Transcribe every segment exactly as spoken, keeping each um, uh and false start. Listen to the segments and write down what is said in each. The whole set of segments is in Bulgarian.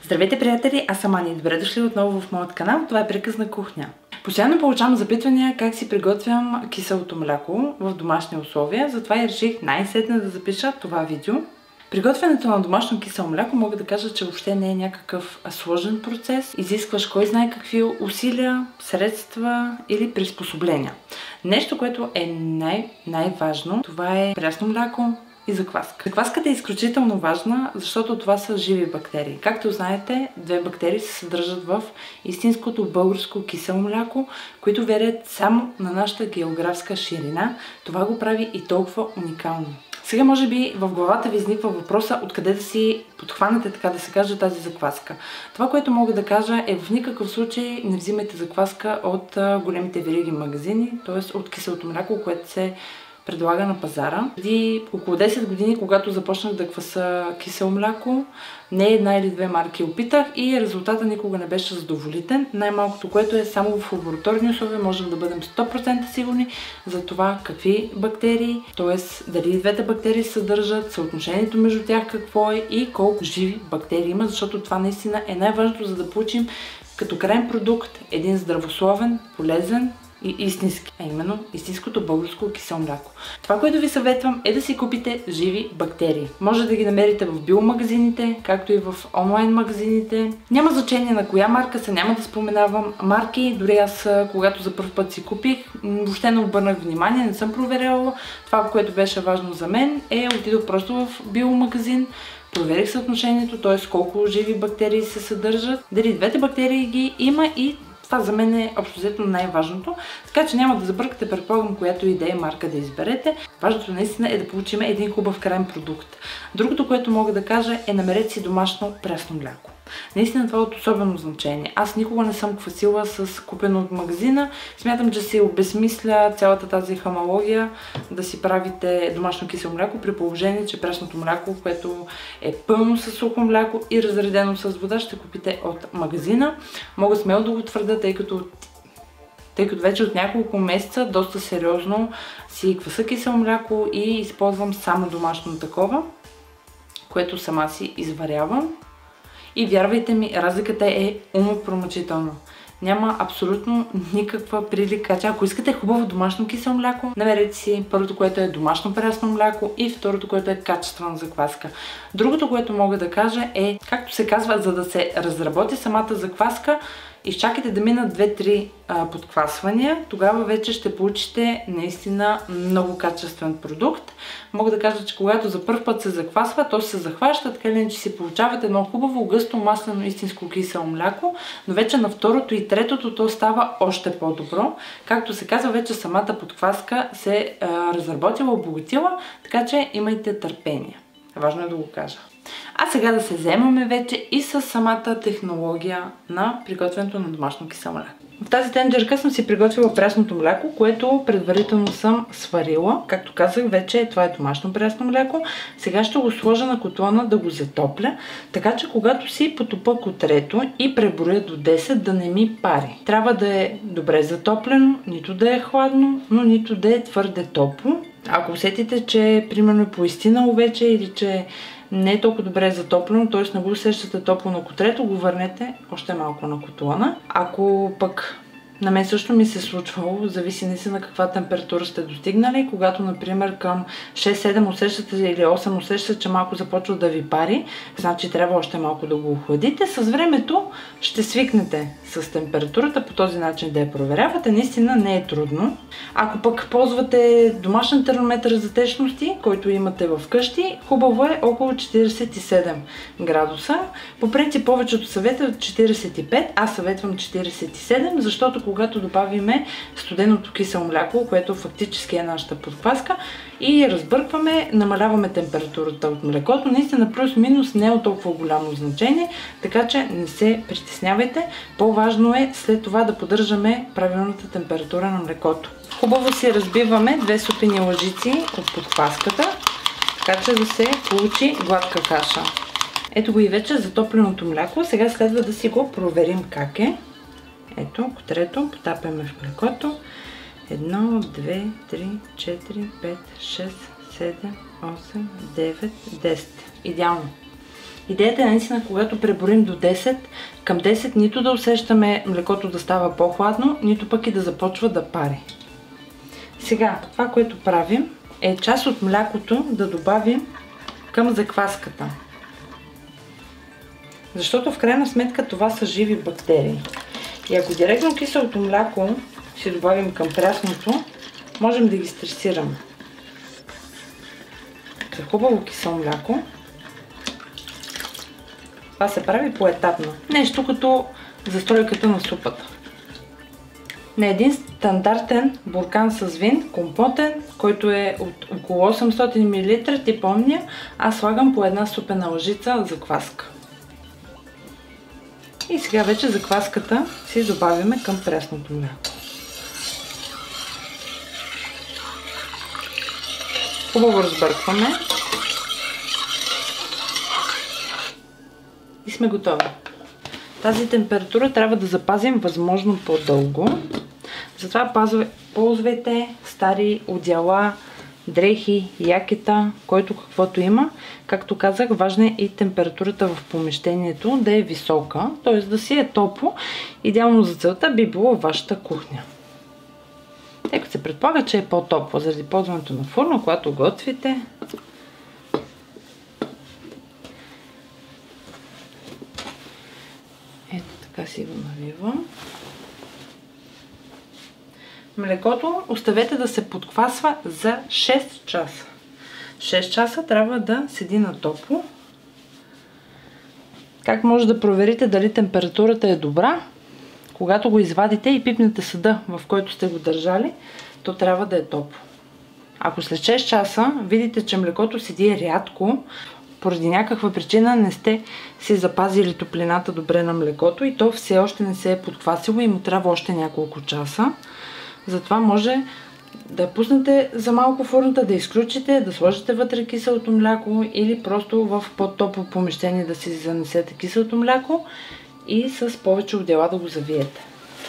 Здравейте, приятели! Аз съм Ани. Добре дошли отново в моят канал. Това е Приказна кухня. Постоянно получавам запитвания как си приготвям киселото мляко в домашни условия, затова и реших най-сетне да запиша това видео. Приготвянето на домашно кисело мляко мога да кажа, че въобще не е някакъв сложен процес. Изискваш кой знае какви усилия, средства или приспособления. Нещо, което е най- най-важно, това е прясно мляко и закваска. Закваската е изключително важна, защото това са живи бактерии. Както знаете, две бактерии се съдържат в истинското българско кисело мляко, които вярят само на нашата географска ширина. Това го прави и толкова уникално. Сега може би в главата ви изниква въпроса откъде да си подхванете, така да се каже, тази закваска. Това, което мога да кажа е в никакъв случай не взимайте закваска от големите вериги магазини, т.е. от киселото мляко, което се предлага на пазара. Преди около десет години, когато започнах да кваса кисело мляко, не една или две марки опитах и резултата никога не беше задоволителен. Най-малкото, което е само в лабораторни условия, можем да бъдем сто процента сигурни за това какви бактерии, т.е. дали двете бактерии съдържат, съотношението между тях какво е и колко живи бактерии има, защото това наистина е най-важното, за да получим като крайен продукт един здравословен, полезен и истински, а именно истинското българско кисело мляко. Това, което ви съветвам, е да си купите живи бактерии. Може да ги намерите в биомагазините, както и в онлайн магазините. Няма значение на коя марка са, няма да споменавам марки. Дори аз, когато за първ път си купих, въобще не обърнах внимание, не съм проверяла. Това, което беше важно за мен, е отидох просто в биомагазин, проверих съотношението, т.е. колко живи бактерии се съдържат, дали двете бактерии ги има и това за мен е общо взето най-важното, така че няма да забъркате, предполагам, която идея марка да изберете. Важното наистина е да получим един хубав крайен продукт. Другото, което мога да кажа е намерете си домашно прясно мляко. Наистина това е от особено значение. Аз никога не съм квасила с купено от магазина. Смятам, че се обезмисля цялата тази хамалогия да си правите домашно кисело мляко при положение, че прясното мляко, което е пълно с сухо мляко и разредено с вода, ще купите от магазина. Мога смело да го твърда, тъй като тъй като вече от няколко месеца доста сериозно си кваса кисело мляко и използвам само домашно такова, което сама си изварявам. И вярвайте ми, разликата е умопромъчителна. Няма абсолютно никаква прилика. Ако искате хубаво домашно кисело мляко, намерете си първото, което е домашно прясно мляко и второто, което е качествена закваска. Другото, което мога да кажа е, както се казва, за да се разработи самата закваска, изчакайте да минат две-три подквасвания, тогава вече ще получите наистина много качествен продукт. Мога да кажа, че когато за първ път се заквасва, то се захваща, така или иначе си получавате едно хубаво, гъсто, маслено, истинско кисело мляко, но вече на второто и третото то става още по-добро. Както се казва, вече самата подкваска се е разработила, обогатила, така че имайте търпение. Важно е да го кажа. А сега да се вземаме вече и с самата технология на приготвянето на домашно кисело мляко. В тази тенджерка съм си приготвила прясното мляко, което предварително съм сварила. Както казах, вече това е домашно прясно мляко. Сега ще го сложа на котлона да го затопля, така че когато си потопа котрето и преброя до десет, да не ми пари. Трябва да е добре затоплено, нито да е хладно, но нито да е твърде топло. Ако усетите, че примерно е поистинало вече или че не е толкова добре затоплено, т.е. не го усещате топло на котрето, го върнете още малко на котлона. Ако пък на мен също ми се случвало, зависи наистина на каква температура сте достигнали. Когато, например, към шест-седем усещате или осем усещате, че малко започва да ви пари, значи трябва още малко да го охладите. С времето ще свикнете с температурата, по този начин да я проверявате. Наистина не е трудно. Ако пък ползвате домашен термометър за течности, който имате в къщи, хубаво е около четиридесет и седем градуса. По принцип повечето съветват четиридесет и пет, аз съветвам четиридесет и седем, защото когато добавиме студеното кисело мляко, което фактически е нашата подкваска, и разбъркваме, намаляваме температурата от млекото. Наистина плюс-минус не е от толкова голямо значение, така че не се притеснявайте. По-важно е след това да поддържаме правилната температура на млекото. Хубаво си разбиваме две супени лъжици от подкваската, така че да се получи гладка каша. Ето го и вече затопленото мляко. Сега следва да си го проверим как е. Ето, котрето, потапяме в млекото. едно, две, три, четири, пет, шест, седем, осем, девет, десет. Идеално. Идеята е наистина, когато преборим до десет, към десет нито да усещаме млекото да става по-хладно, нито пък и да започва да пари. Сега, това, което правим, е част от млякото да добавим към закваската. Защото в крайна сметка това са живи бактерии. И ако директно киселото мляко си добавим към прясното, можем да ги стресираме. За хубаво кисело мляко. Това се прави поетапно. Нещо като застройката на супата. На един стандартен буркан с вин, компотен, който е от около осемстотин милилитра, ти помня, аз слагам по една супена лъжица закваска. И сега вече закваската си добавяме към пресното мляко. Хубаво разбъркваме. И сме готови. Тази температура трябва да запазим възможно по-дълго. Затова ползвайте стари одеяла, дрехи, якета, който каквото има. Както казах, важна е и температурата в помещението да е висока, т.е. да си е топло. Идеално за целта би било вашата кухня. Тъй като се предполага, че е по-топло заради ползването на фурна, когато готвите. Ето така си го наливам. Млекото оставете да се подквасва за шест часа. шест часа трябва да седи на топло. Как може да проверите дали температурата е добра? Когато го извадите и пипнете съда, в който сте го държали, то трябва да е топло. Ако след шест часа видите, че млекото седи рядко, поради някаква причина не сте си запазили топлината добре на млекото и то все още не се е подквасило и му трябва още няколко часа, затова може да пуснете за малко фурната, да изключите, да сложите вътре киселото мляко или просто в по-топло помещение да си занесете киселото мляко и с повече одеяла да го завиете.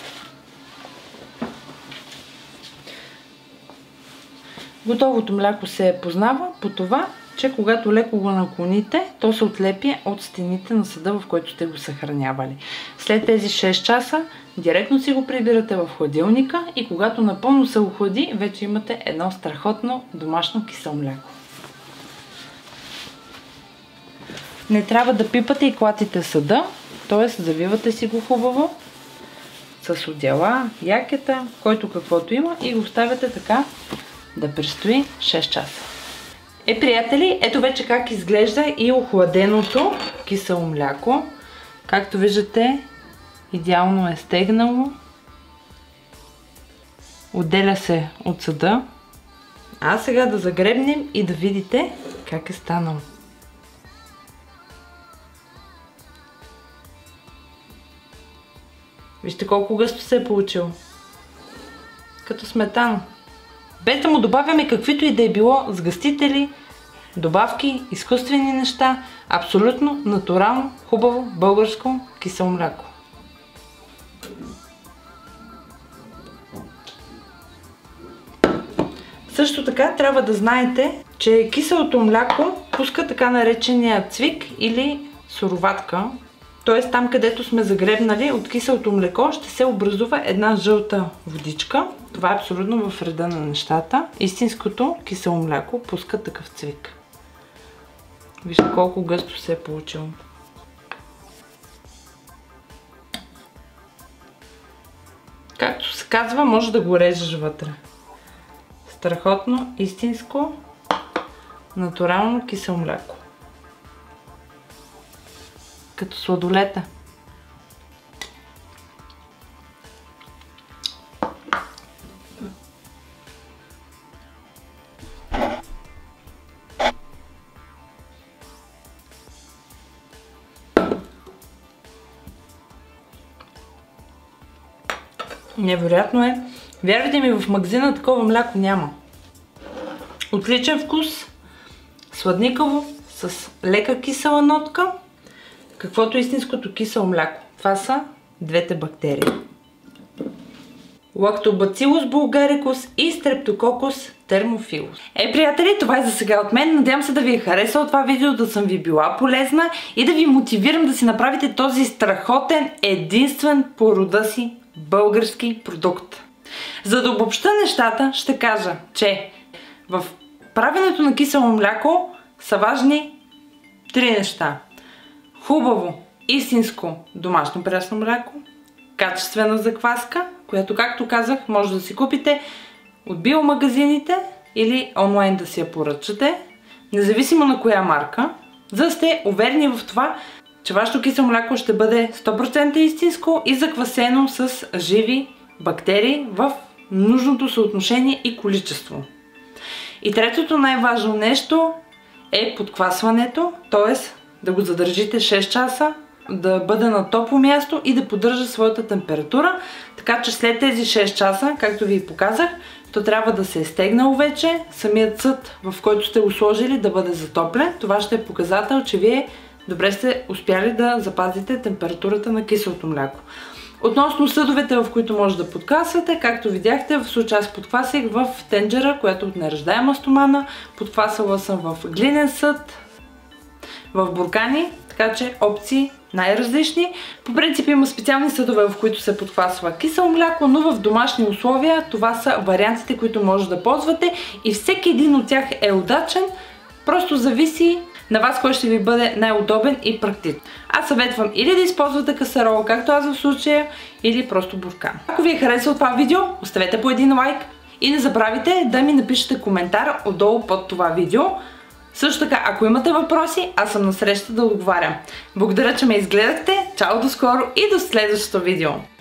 Готовото мляко се познава по това, че когато леко го наклоните, то се отлепи от стените на съда, в който сте го съхранявали. След тези шест часа директно си го прибирате в хладилника и когато напълно се охлади, вече имате едно страхотно домашно кисело мляко. Не трябва да пипате и клатите съда, т.е. завивате си го хубаво с одеяла, якета, който каквото има и го оставяте така да престои шест часа. Е, приятели, ето вече как изглежда и охладеното кисело мляко. Както виждате, идеално е стегнало. Отделя се от съда. А сега да загребнем и да видите как е станало. Вижте колко гъсто се е получило. Като сметана. Без да му добавяме каквито и да е било сгъстители, добавки, изкуствени неща, абсолютно натурално, хубаво българско кисело мляко. Също така трябва да знаете, че киселото мляко пуска така наречения цвик или суроватка. Т.е. там, където сме загребнали от киселото млеко, ще се образува една жълта водичка. Това е абсолютно в реда на нещата. Истинското кисело мляко пуска такъв цвик. Вижте колко гъсто се е получило. Както се казва, може да го режеш вътре. Страхотно, истинско, натурално кисело мляко. Като сладолета. Невероятно е. Вярвайте ми, в магазина такова мляко няма. Отличен вкус, сладникаво, с лека кисела нотка, каквото е истинското кисело мляко. Това са двете бактерии. Lactobacillus bulgaricus и Streptococcus thermophilus. Е, приятели, това е за сега от мен. Надявам се да ви е харесало това видео, да съм ви била полезна и да ви мотивирам да си направите този страхотен, единствен по рода си български продукт. За да обобща нещата, ще кажа, че в правенето на кисело мляко са важни три неща. Хубаво, истинско домашно прясно мляко, качествена закваска, която, както казах, може да си купите от биомагазините или онлайн да си я поръчате, независимо на коя марка, за да сте уверени в това, че вашето кисело мляко ще бъде сто процента истинско и заквасено с живи бактерии в нужното съотношение и количество. И третото най-важно нещо е подквасването, т.е. да го задържите шест часа, да бъде на топло място и да поддържа своята температура, така че след тези шест часа, както ви показах, то трябва да се е стегнало вече, самият съд, в който сте го сложили, да бъде затоплен. Това ще е показател, че вие добре сте успяли да запазите температурата на киселото мляко. Относно съдовете, в които може да подквасвате, както видяхте, в случая аз подквасих в тенджера, която от нераждаема стомана, подквасала съм в глинен съд, в буркани, така че опции най-различни. По принцип има специални съдове, в които се подквасва кисело мляко, но в домашни условия това са вариантите, които може да ползвате и всеки един от тях е удачен, просто зависи на вас кой ще ви бъде най-удобен и практичен. Аз съветвам или да използвате касарола, както аз в случая, или просто буркан. Ако ви е харесало това видео, оставете по един лайк и не забравяйте да ми напишете коментар отдолу под това видео. Също така, ако имате въпроси, аз съм насреща да отговарям. Благодаря, че ме изгледахте, чао до скоро и до следващото видео!